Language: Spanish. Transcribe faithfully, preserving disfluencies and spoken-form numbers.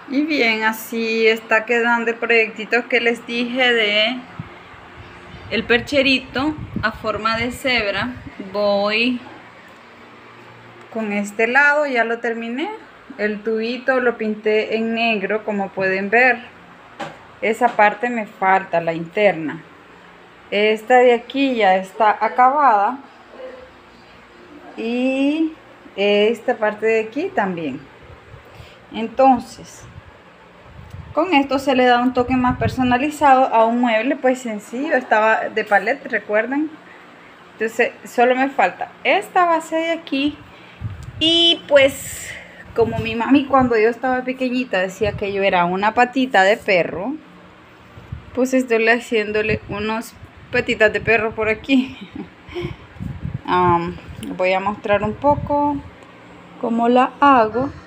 Y bien, así está quedando el proyectito que les dije de el percherito a forma de cebra. Voy con este lado, ya lo terminé. El tubito lo pinté en negro, como pueden ver. Esa parte me falta, la interna. Esta de aquí ya está acabada. Y esta parte de aquí también. Entonces, con esto se le da un toque más personalizado a un mueble pues sencillo. Estaba de paleta, recuerden. Entonces solo me falta esta base de aquí. Y pues como mi mami cuando yo estaba pequeñita decía que yo era una patita de perro, pues estoy haciéndole unos patitas de perro por aquí. um, voy a mostrar un poco cómo la hago.